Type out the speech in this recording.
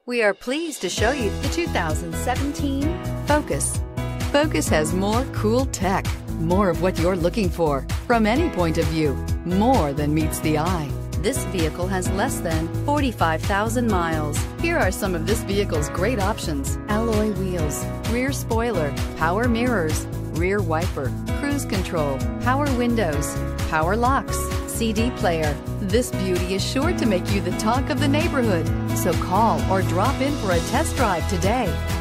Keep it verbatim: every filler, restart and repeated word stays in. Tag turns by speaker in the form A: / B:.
A: We are pleased to show you the two thousand seventeen Focus. Focus has more cool tech, more of what you're looking for. From any point of view, more than meets the eye. This vehicle has less than forty-five thousand miles. Here are some of this vehicle's great options: alloy wheels, rear spoiler, power mirrors, rear wiper, cruise control, power windows, power locks, C D player. This beauty is sure to make you the talk of the neighborhood. So call or drop in for a test drive today.